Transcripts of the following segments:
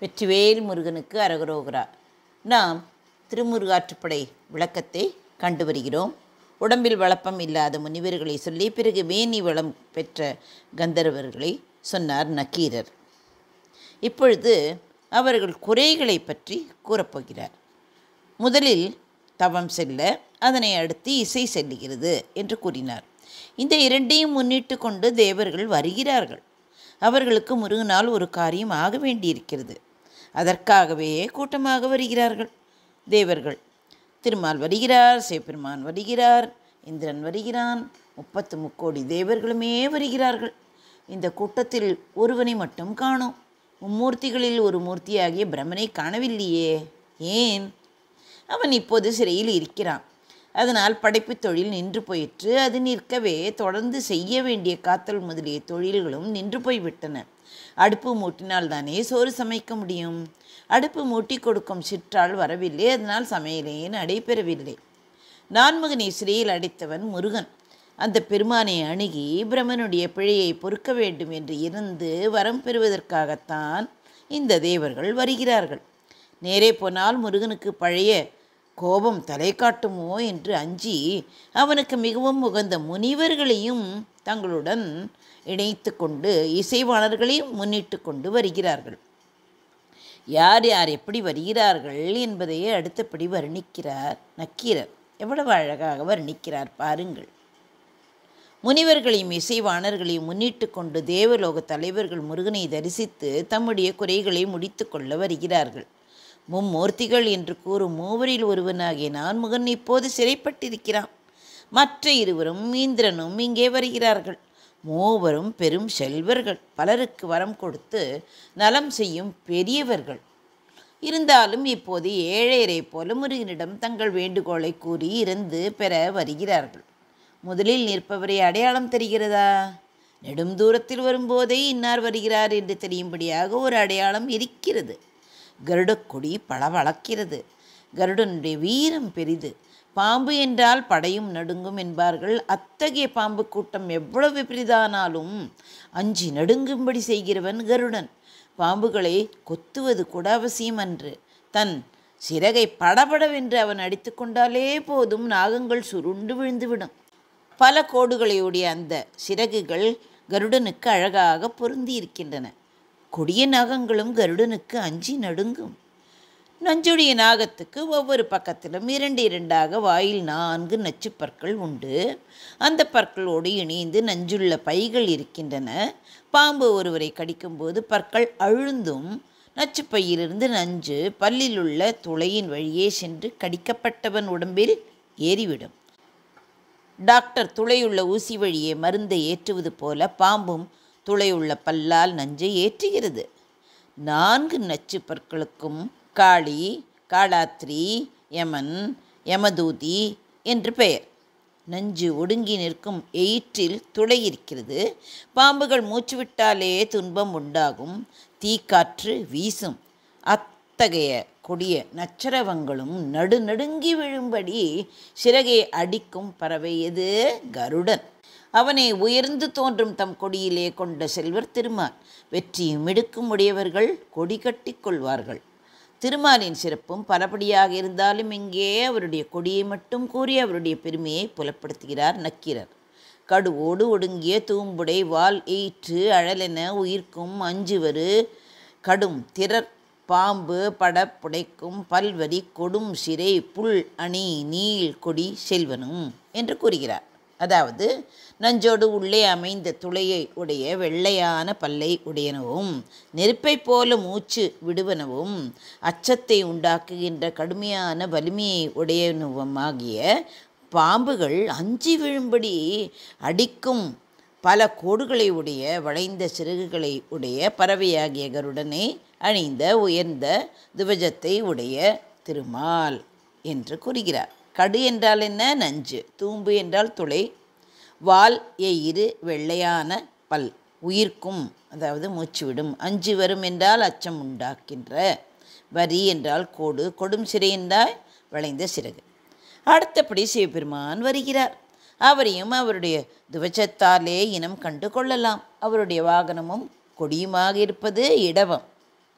வெற்றிவேல் முருகனுக்கு அரகரோகரா. நாம் திருமுருகாற்றுப்படை விளக்கத்தை கண்டு வருகிறோம். உடம்பில் வளப்பம் இல்லாத முனிவர்களை சொல்லி பிறகு மேனி வளம் பெற்ற கந்தர்வர்களை சொன்னார் நக்கீரர். இப்பொழுது அவர்கள் குறைகளை பற்றி கூறப்போகிறார். முதலில் தவம் செல்ல, அதனை அடுத்து இசை செல்லுகிறது என்று கூறினார். இந்த இரண்டையும் முன்னிட்டு கொண்டு தேவர்கள் வருகிறார்கள். அவர்களுக்கு முருகனால் ஒரு காரியம் ஆக வேண்டியிருக்கிறது. அதற்காகவே கூட்டமாக வருகிறார்கள் தேவர்கள். திருமால் வருகிறார், சிவபெருமான் வருகிறார், இந்திரன் வருகிறான், 33 தேவர்களுமே வருகிறார்கள். இந்த கூட்டத்தில் ஒருவனை மட்டும் காணோம். மும்மூர்த்திகளில் ஒரு மூர்த்தியாகிய பிரம்மனை காணவில்லையே. ஏன்? அவன் இப்போது சிறையில் இருக்கிறான். அதனால் படைப்பு தொழில் நின்று போயிற்று. அது நிற்கவே தொடர்ந்து செய்ய வேண்டிய காத்தல் முதலிய தொழில்களும் நின்று போய்விட்டன. அடுப்பு மூட்டினால் தானே சோறு சமைக்க முடியும். அடுப்பு மூட்டி கொடுக்கும் சிற்றால் வரவில்லை. அதனால் சமையலே நடைபெறவில்லை. நான்முகனை சிறையில் அடைத்தவன் முருகன். அந்த பெருமானை அணுகி பிரம்மனுடைய பிழையை பொறுக்க வேண்டும் என்று இருந்து வரம் பெறுவதற்காகத்தான் இந்த தேவர்கள் வருகிறார்கள். நேரே போனால் முருகனுக்கு பழைய கோபம் தலை காட்டுமோ என்று அஞ்சி அவனுக்கு மிகவும் உகந்த முனிவர்களையும் தங்களுடன் இணைத்து கொண்டு இசைவாணர்களையும் முன்னிட்டு கொண்டு வருகிறார்கள். யார் யார் எப்படி வருகிறார்கள் என்பதை அடுத்தபடி வர்ணிக்கிறார் நக்கீரர். எவ்வளவு அழகாக வர்ணிக்கிறார் பாருங்கள். முனிவர்களையும் இசைவாணர்களையும் முன்னிட்டு கொண்டு தேவலோக தலைவர்கள் முருகனை தரிசித்து தம்முடைய குறைகளை முடித்து கொள்ள வருகிறார்கள். மும்மூர்த்திகள் என்று கூறும் மூவரில் ஒருவனாகிய நான்முகன் இப்போது சிறைப்பட்டிருக்கிறான். மற்ற இருவரும் இந்திரனும் இங்கே வருகிறார்கள். மூவரும் பெரும் செல்வர்கள், பலருக்கு வரம் கொடுத்து நலம் செய்யும் பெரியவர்கள். இருந்தாலும் இப்போது ஏழையரை போல முருகனிடம் தங்கள் வேண்டுகோளை கூறி இருந்து பெற வருகிறார்கள். முதலில் நிற்பவரை அடையாளம் தெரிகிறதா? நெடும் தூரத்தில் வரும்போதே இன்னார் வருகிறார் என்று தெரியும்படியாக ஒரு அடையாளம் இருக்கிறது. கருடக்கொடி பளபளக்கிறது. கருடனுடைய வீரம் பெரிது. பாம்பு என்றால் படையும் நடுங்கும் என்பார்கள். அத்தகைய பாம்பு கூட்டம் எவ்வளவு பெரிதானாலும் அஞ்சி நடுங்கும்படி செய்கிறவன் கருடன். பாம்புகளை கொத்துவது கூட அவசியம் அன்று. தன் சிறகை படபடவென்று அவன் அடித்து கொண்டாலே போதும், நாகங்கள் சுருண்டு விழுந்துவிடும். பல கோடுகளையுடைய அந்த சிறகுகள் கருடனுக்கு அழகாக பொருந்தி இருக்கின்றன. கொடிய நாகங்களும் கருடனுக்கு அஞ்சி நடுங்கும். நஞ்சுடைய நாகத்துக்கு ஒவ்வொரு பக்கத்திலும் 2 வாயில் 4 நச்சு பற்கள் உண்டு. அந்த பற்களோடு இணைந்து நஞ்சுள்ள பைகள் இருக்கின்றன. பாம்பு ஒருவரை கடிக்கும்போது பற்கள் அழுந்தும் நச்சுப்பையிலிருந்து நஞ்சு பல்லில் உள்ள துளையின் வழியே சென்று கடிக்கப்பட்டவன் உடம்பில் ஏறிவிடும். டாக்டர் துளையுள்ள ஊசி வழியே மருந்தை ஏற்றுவது போல பாம்பும் துளையுள்ள பல்லால் நஞ்சை ஏற்றுகிறது. 4 நச்சு பற்களுக்கும் காளி, காளாத்திரி, யமன், யமதூதி என்று பெயர். நஞ்சு ஒடுங்கி நிற்கும் எயிற்றில் துளை இருக்கிறது. பாம்புகள் மூச்சுவிட்டாலே துன்பம் உண்டாகும். தீக்காற்று வீசும். அத்தகைய கொடிய நச்சரவங்களும் நடுநடுங்கி விழும்படி சிறகை அடிக்கும் பறவை எது? கருடன். அவனை உயர்ந்து தோன்றும் தம் கொடியிலே கொண்ட செல்வர் திருமால். வெற்றியும் மிடுக்கும் உடையவர்கள் கொடி கட்டி கொள்வார்கள். திருமாலின் சிறப்பும் பலபடியாக இருந்தாலும் இங்கே அவருடைய கொடியை மட்டும் கூறி அவருடைய பெருமையை புலப்படுத்துகிறார் நக்கீரர். கடுவோடு ஒடுங்கிய தூம்புடை வால் எயிற்று அழலென உயிர்க்கும் அஞ்சுவரு கடும் திறற் பாம்பு பட புடைக்கும் பல்வரி கொடும் சிறை புல் அணி நீள் கொடி செல்வனும் என்று கூறுகிறார். அதாவது நஞ்சோடு உள்ளே அமைந்த துளையை உடைய வெள்ளையான பல்லை உடையனவும், நெருப்பை போல மூச்சு விடுவனவும், அச்சத்தை உண்டாக்குகின்ற கடுமையான வலிமையை உடையனவுமாகிய பாம்புகள் அஞ்சி விழும்படி அடிக்கும் பல கோடுகளை உடைய வளைந்த சிறகுகளை உடைய பறவையாகிய கருடனை அணிந்த உயர்ந்த துவஜத்தை உடைய திருமால் என்று கூறுகிறார். கடு என்றால் என்ன? நஞ்சு. தூம்பு என்றால் துளை. வால் எயிறு வெள்ளையான பல். உயிர்க்கும், அதாவது மூச்சுவிடும். அஞ்சு வரும் என்றால் அச்சம் உண்டாக்கின்ற. வரி என்றால் கோடு. கொடும் சிறை என்றால் வளைந்த சிறகு. அடுத்தபடி சிவபெருமான் வருகிறார். அவரையும் அவருடைய துவஜத்தாலே இனம் கண்டு கொள்ளலாம். அவருடைய வாகனமும் கொடியுமாக இருப்பது இடவம்.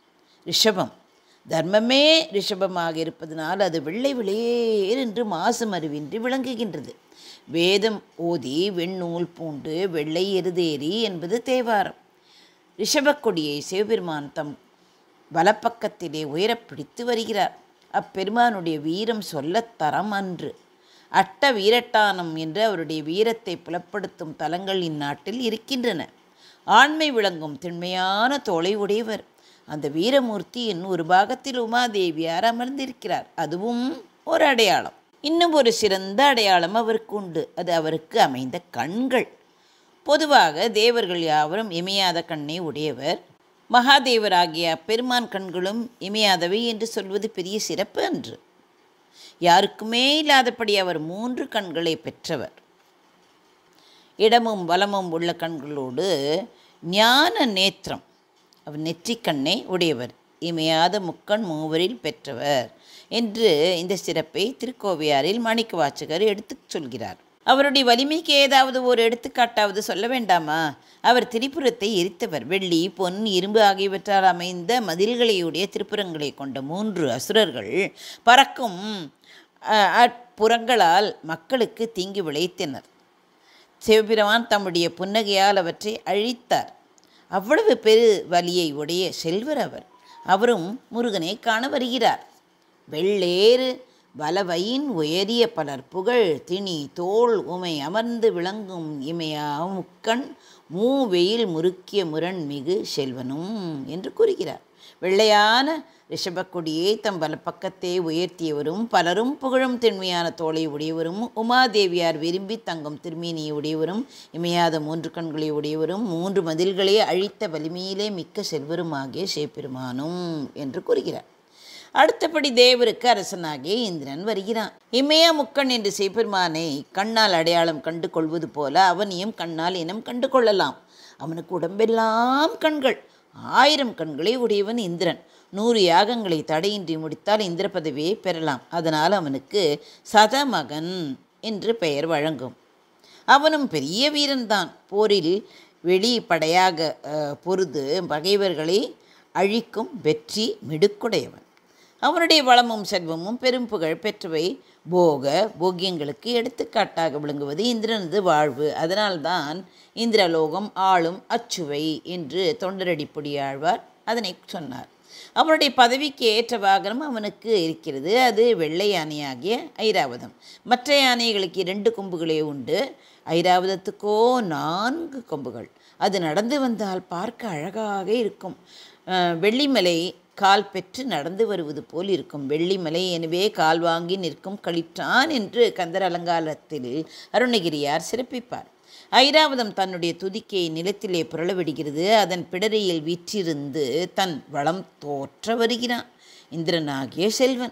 ரிஷபம். தர்மமே ரிஷபமாக இருப்பதனால் அது வெள்ளை வெளியேர் என்று மாசு மருவின்றி விளங்குகின்றது. வேதம் ஓதி வெண்ணூல் பூண்டு வெள்ளை எருதேறி என்பது தேவாரம். ரிஷபக்கொடியை சிவபெருமான் தம் வலப்பக்கத்திலே உயரப் பிடித்து வருகிறார். அப்பெருமானுடைய வீரம் சொல்லத் தரம் அன்று. அட்ட வீரட்டானம் என்று அவருடைய வீரத்தை புலப்படுத்தும் தலங்கள் இந்நாட்டில் இருக்கின்றன. ஆண்மை விளங்கும் திண்மையான தோளை உடையவர். அந்த வீரமூர்த்தியின் ஒரு பாகத்தில் உமாதேவியார் அமர்ந்திருக்கிறார். அதுவும் ஒரு அடையாளம். இன்னும் ஒரு சிறந்த அடையாளம் அவருக்கு உண்டு. அது அவருக்கு அமைந்த கண்கள். பொதுவாக தேவர்கள் யாவரும் இமையாத கண்ணை உடையவர். மகாதேவராகிய பெருமான் கண்களும் இமையாதவை என்று சொல்வது பெரிய சிறப்பு அன்று. யாருக்குமே இல்லாதபடி அவர் 3 கண்களை பெற்றவர். இடமும் வலமும் உள்ள கண்களோடு ஞான நேத்திரம், அவர் நெற்றிக்கண்ணை உடையவர். இமையாத முக்கண் மூவரில் பெற்றவர் என்று இந்த சிறப்பை திருக்கோவையாரில் மாணிக்கவாசகர் எடுத்துச் சொல்கிறார். அவருடைய வலிமைக்கு ஏதாவது ஒரு எடுத்துக்காட்டாவது சொல்ல வேண்டாமா? அவர் திரிபுரத்தை எரித்தவர். வெள்ளி, பொன், இரும்பு ஆகியவற்றால் அமைந்த மதில்களையுடைய திரிபுரங்களை கொண்ட 3 அசுரர்கள் பறக்கும் புறங்களால் மக்களுக்கு தீங்கு விளைத்தனர். சிவபெருமான் தம்முடைய புன்னகையால் அவற்றை அழித்தார். அவ்வளவு பெரு வலியை உடைய செல்வர் அவர். அவரும் முருகனை காண வருகிறார். வெள்ளேறு வலவையின் உயரிய பலர் புகழ் திணி தோள் உமை அமர்ந்து விளங்கும் இமையா முக்கண் மூவெயில் முறுக்கிய முரண் மிகு செல்வனும் என்று கூறுகிறார். வெள்ளையான ரிஷபக்கொடியை தம் வலப்பக்கத்தை உயர்த்தியவரும் பலரும் புகழும் திண்மையான தோளை உடையவரும் உமாதேவியார் விரும்பி தங்கும் திருமேனியை உடையவரும் இமையாத 3 கண்களை உடையவரும் 3 மதில்களை அழித்த வலிமையிலே மிக்க செல்வருமாகிய சிவபெருமானும் என்று கூறுகிறார். அடுத்தபடி தேவருக்கு அரசனாகிய இந்திரன் வருகிறான். இமய முக்கண் என்று சிவபெருமானை கண்ணால் அடையாளம் கண்டு கொள்வது போல அவனையும் கண்ணால் இனம் கண்டு கொள்ளலாம். அவனுக்கு உடம்பெல்லாம் கண்கள். 1000 கண்களை உடையவன் இந்திரன். 100 யாகங்களை தடையின்றி முடித்தால் இந்திர பதவியை பெறலாம். அதனால் அவனுக்கு சதமகன் என்று பெயர் வழங்கும். அவனும் பெரிய வீரன்தான். போரில் வெளிப்படையாக பொருது பகைவர்களை அழிக்கும் வெற்றி மிடுக்குடையவன். அவனுடைய வளமும் செல்வமும் பெரும் புகழ் பெற்றவை. போகியங்களுக்கு எடுத்துக்காட்டாக விளங்குவது இந்திரனது வாழ்வு. அதனால்தான் இந்திரலோகம் ஆளும் அச்சுவை என்று தொண்டரடிப்பொடி ஆழ்வார் அதனை சொன்னார். அவனுடைய பதவிக்கு ஏற்ற வாகனம் அவனுக்கு இருக்கிறது. அது வெள்ளை யானையாகிய ஐராவதம். மற்ற யானைகளுக்கு 2 கொம்புகளே உண்டு. ஐராவதத்துக்கோ 4 கொம்புகள். அது நடந்து வந்தால் பார்க்க அழகாக இருக்கும். வெள்ளிமலை கால் பெற்று நடந்து வருவது போல் இருக்கும். வெள்ளிமலை எனவே கால் வாங்கி நிற்கும் களிற்றான் என்று கந்தர் அலங்காரத்தில் அருணகிரியார் சிறப்பிப்பார். ஐராவதம் தன்னுடைய துதிக்கையை நிலத்திலே புரளவிடுகிறது. அதன் பிடரியில் வீற்றிருந்து தன் வளம் தோற்ற வருகிறான் இந்திரனாகிய செல்வன்.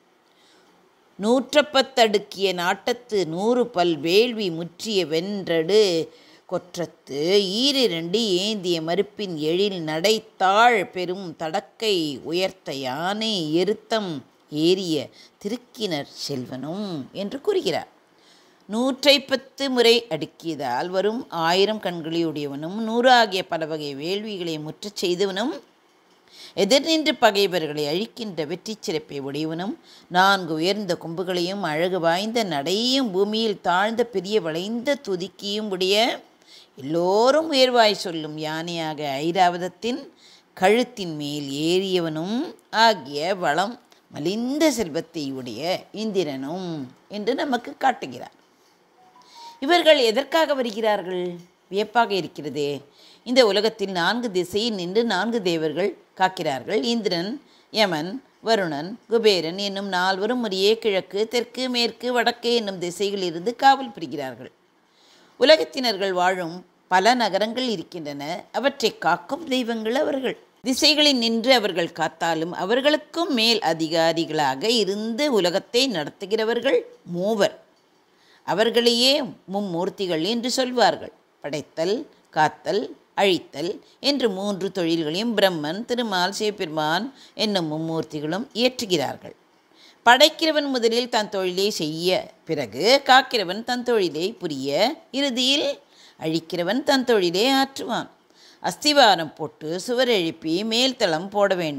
110 அடுக்கிய நாட்டத்து 100 பல் வேள்வி முற்றிய வென்றடு கொற்றத்து 2 ஏந்திய மறுப்பின் எழில் நடைத்தாழ் பெரும் தடக்கை உயர்த்த யானை எருத்தம் ஏறிய திருக்கினர் செல்வனும் என்று கூறுகிறார். 110 முறை அடுக்கியதால் வரும் 1000 கண்களையுடையவனும் 100 ஆகிய பல வகை வேள்விகளை முற்றச் செய்தவனும் எதிர் நின்று பகைவர்களை அழிக்கின்ற வெற்றி சிறப்பை உடையவனும் 4 உயர்ந்த கொம்புகளையும் அழகு வாய்ந்த நடையையும் பூமியில் தாழ்ந்த பெரிய வளைந்த துதிக்கியும் உடைய எல்லோரும் உயர்வாய் சொல்லும் யானையாக ஐராவதத்தின் கழுத்தின் மேல் ஏறியவனும் ஆகிய வளம் மலிந்த செல்வத்தை உடைய இந்திரனும் என்று நமக்கு காட்டுகிறார். இவர்கள் எதற்காக வருகிறார்கள்? வியப்பாக இருக்கிறதே. இந்த உலகத்தில் 4 திசையில் நின்று 4 தேவர்கள் காக்கிறார்கள். இந்திரன், யமன், வருணன், குபேரன் என்னும் 4வரும் முறையே கிழக்கு, தெற்கு, மேற்கு, வடக்கு என்னும் திசைகளிலிருந்து காவல் புரிகிறார்கள். உலகத்தினர்கள் வாழும் பல நகரங்கள் இருக்கின்றன. அவற்றை காக்கும் தெய்வங்கள் அவர்கள். திசைகளில் நின்று அவர்கள் காத்தாலும் அவர்களுக்கும் மேல் அதிகாரிகளாக இருந்து உலகத்தை நடத்துகிறவர்கள் 3. அவர்களையே மும்மூர்த்திகள் என்று சொல்வார்கள். படைத்தல், காத்தல், அழித்தல் என்று 3 தொழில்களையும் பிரம்மன், திருமால், சிவபெருமான் என்னும் மும்மூர்த்திகளும் இயற்றுகிறார்கள். படைக்கிறவன் முதலில் தன் தொழிலை செய்ய, பிறகு காக்கிறவன் தன் தொழிலை புரிய, இறுதியில் அழிக்கிறவன் தன் தொழிலை ஆற்றுவான். அஸ்திவாரம் போட்டு சுவர் எழுப்பி மேல்தளம் போட வேண்டும்.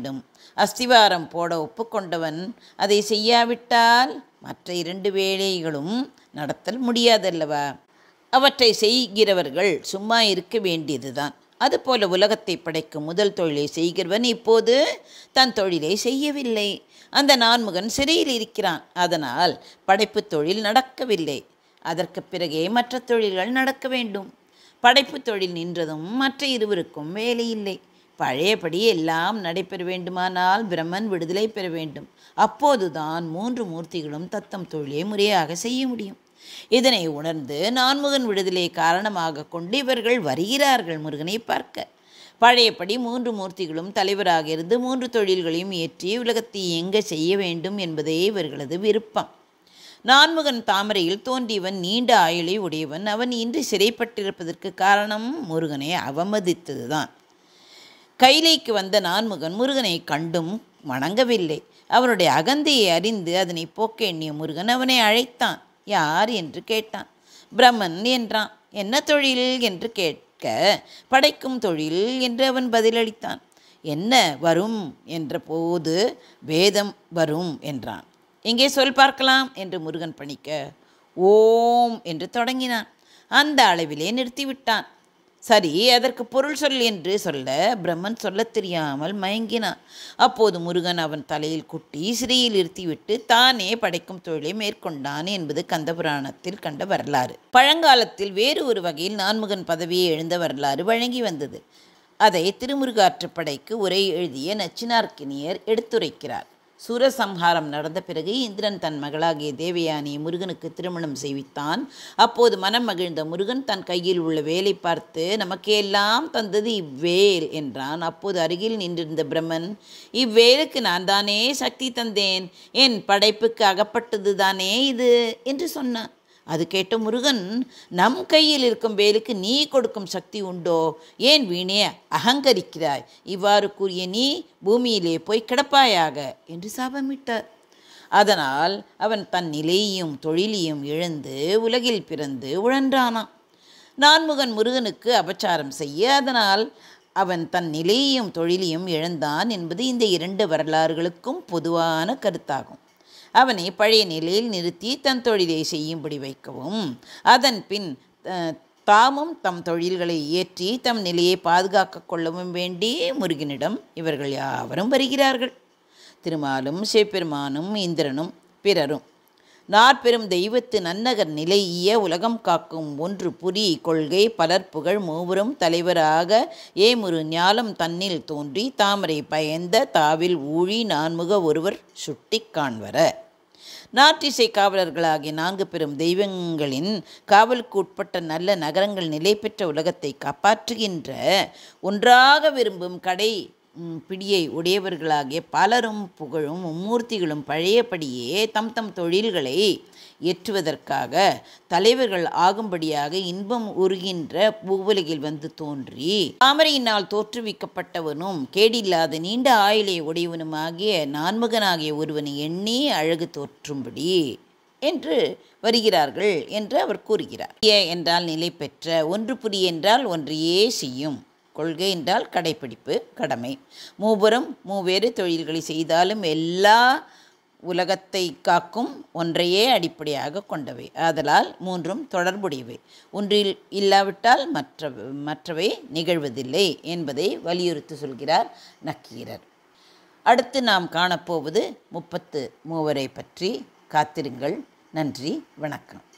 அஸ்திவாரம் போட ஒப்புக்கொண்டவன் அதை செய்யாவிட்டால் மற்ற 2 வேலைகளும் நடத்தல் முடியாதல்லவா? அவற்றை செய்கிறவர்கள் சும்மா இருக்க வேண்டியதுதான். அதுபோல உலகத்தை படைக்கும் முதல் தொழிலை செய்கிறவன் இப்போது தன் தொழிலை செய்யவில்லை. அந்த நான்முகன் சிறையில் இருக்கிறான். அதனால் படைப்பு தொழில் நடக்கவில்லை. அதற்கு பிறகே மற்ற தொழில்கள் நடக்க வேண்டும். படைப்பு தொழில் நின்றதும் மற்ற இருவருக்கும் வேலையில்லை. பழையபடி எல்லாம் நடைபெற வேண்டுமானால் பிரம்மன் விடுதலை பெற வேண்டும். அப்போதுதான் 3 மூர்த்திகளும் தத்தம் தொழிலை முறையாக செய்ய முடியும். இதனை உணர்ந்து நான்முகன் விடுதலையை காரணமாக கொண்டு இவர்கள் வருகிறார்கள் முருகனை பார்க்க. பழையபடி 3 மூர்த்திகளும் தலைவராக இருந்து 3 தொழில்களையும் ஏற்றி உலகத்தை இயங்க செய்ய வேண்டும் என்பதே இவர்களது விருப்பம். நான்முகன் தாமரையில் தோன்றியவன் நீண்ட ஆயுளை உடையவன். அவன் இன்று சிறைப்பட்டிருப்பதற்கு காரணம் முருகனை அவமதித்ததுதான். கைலைக்கு வந்த நான்முகன் முருகனை கண்டும் வணங்கவில்லை. அவனுடைய அகந்தையை அறிந்து அதனை போக்க எண்ணிய முருகன் அவனை அழைத்தான். யார் என்று கேட்டான். பிரம்மன் என்றான். என்ன தொழில் என்று கேட்க படைக்கும் தொழில் என்று அவன் பதிலளித்தான். என்ன வரும் என்ற போது வேதம் வரும் என்றான். எங்கே சொல் பார்க்கலாம் என்று முருகன் பணிக்க ஓம் என்று தொடங்கினான். அந்த அளவிலே நிறுத்திவிட்டான். சரி, அதற்கு பொருள் சொல் என்று சொல்ல பிரம்மன் சொல்லத் தெரியாமல் மயங்கினான். அப்போது முருகன் அவன் தலையில் குட்டி சிறையில் இருத்திவிட்டு தானே படைக்கும் தொழிலை மேற்கொண்டான் என்பது கந்தபுராணத்தில் கண்ட வரலாறு. பழங்காலத்தில் வேறு ஒரு வகையில் நான்முகன் பதவியை எழுந்த வரலாறு வழங்கி வந்தது. அதை திருமுருகாற்றுப்படைக்கு உரை எழுதிய நச்சினார்க்கினியர் எடுத்துரைக்கிறார். சூரசம்ஹாரம் நடந்த பிறகு இந்திரன் தன் மகளாகிய தேவயானியை முருகனுக்கு திருமணம் செய்வித்தான். அப்போது மனம் மகிழ்ந்த முருகன் தன் கையில் உள்ள வேலை பார்த்து நமக்கெல்லாம் தந்தது இவ்வேல் என்றான். அப்போது அருகில் நின்றிருந்த பிரம்மன் இவ்வேலுக்கு நான் தானே சக்தி தந்தேன், என் படைப்புக்கு அகப்பட்டது தானே இது என்று சொன்னான். அது கேட்ட முருகன் நம் கையில் இருக்கும் வேலுக்கு நீ கொடுக்கும் சக்தி உண்டோ? ஏன் வீணே அகங்கரிக்கிறாய்? இவ்வாறு கூறிய நீ பூமியிலே போய் கிடப்பாயாக என்று சாபமிட்டார். அதனால் அவன் தன் நிலையையும் தொழிலையும் இழந்து உலகில் பிறந்து உழன்றானான். நான்முகன் முருகனுக்கு அபச்சாரம் செய்ய அதனால் அவன் தன் நிலையையும் தொழிலையும் இழந்தான் என்பது இந்த 2 வரலாறுகளுக்கும் பொதுவான கருத்தாகும். அவனை பழைய நிலையில் நிறுத்தி தன் தொழிலை செய்யும்படி வைக்கவும் அதன் பின் தாமும் தம் தொழில்களை இயற்றி தம் நிலையை பாதுகாக்க கொள்ளவும் வேண்டி முருகனிடம் இவர்கள் யாவரும் வருகிறார்கள். திருமாலும் சிவபெருமானும் இந்திரனும் பிறரும். நாற்பெரும் தெய்வத்து நன்னகர் நிலையிய உலகம் காக்கும் ஒன்று புரி கொள்கை பலர் புகழ் மூவரும் தலைவராக ஏமுரு ஞாலம் தன்னில் தோன்றி தாமரை பயந்த தாவில் ஊழி நான்முக ஒருவர் சுட்டி காண்வர. நாற்றிசை காவலர்களாகிய 4 பெரும் தெய்வங்களின் காவலுக்கு உட்பட்ட நல்ல நகரங்கள் நிலை பெற்ற உலகத்தை காப்பாற்றுகின்ற ஒன்றாக விரும்பும் கடை பிடியை உடையவர்களாகிய பலரும் புகழும் மும்மூர்த்திகளும் பழையபடியே தம் தம் தொழில்களை ஏற்றுவதற்காக தலைவர்கள் ஆகும்படியாக இன்பம் உருகின்ற பூவுலகில் வந்து தோன்றி தாமரையினால் தோற்றுவிக்கப்பட்டவனும் கேடில்லாத நீண்ட ஆயுளை உடையவனுமாகிய நான்முகனாகிய ஒருவனை எண்ணி அழகு தோற்றும்படி என்று வருகிறார்கள் என்று அவர் கூறுகிறார். என்றால் நிலை பெற்ற, ஒன்று புரிய என்றால் ஒன்றையே செய்யும், கொள்கை என்றால் கடைப்பிடிப்பு கடமை, மூவரும் மூவேறு தொழில்களை செய்தாலும் எல்லா உலகத்தை காக்கும் ஒன்றையே அடிப்படையாக கொண்டவை. ஆதலால் 3ம் தொடர்புடையவை. ஒன்றில் இல்லாவிட்டால் மற்றவை நிகழ்வதில்லை என்பதை வலியுறுத்தி சொல்கிறார் நக்கீரர். அடுத்து நாம் காணப்போவது 33 பற்றி. காத்திருங்கள். நன்றி, வணக்கம்.